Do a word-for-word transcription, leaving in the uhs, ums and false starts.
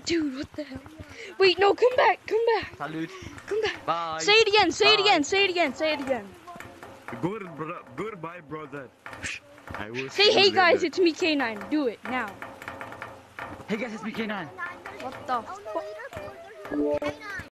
Dude, what the hell? Wait, no, come back, come back. Salute. Come back. Bye. Say it again, say it Bye. again, say it again, say it again. Good, bro goodbye, brother. I will Say, see hey you guys, later. it's me, K nine. Do it now. Hey guys, it's me K nine. What the Oh no, later, K nine.